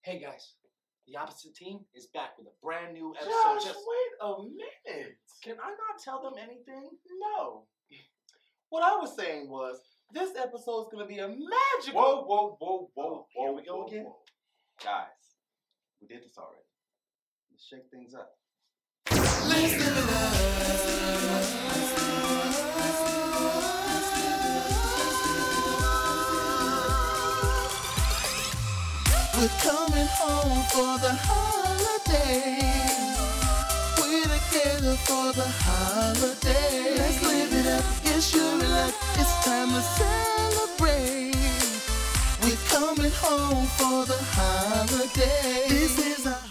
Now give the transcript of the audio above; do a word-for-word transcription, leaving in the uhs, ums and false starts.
Hey guys, the opposite team is back with a brand new episode. Josh, Just wait a minute. can I not tell them anything? No. What I was saying was, this episode is going to be a magical... Whoa, whoa, whoa, whoa, Here whoa, we go whoa, again. whoa. Guys, we did this already. Let's shake things up. Let's live it up. We're coming home for the holiday. We're together for the holiday. Let's live it up, get sure relax. It's time to celebrate. We're coming home for the holiday. This is our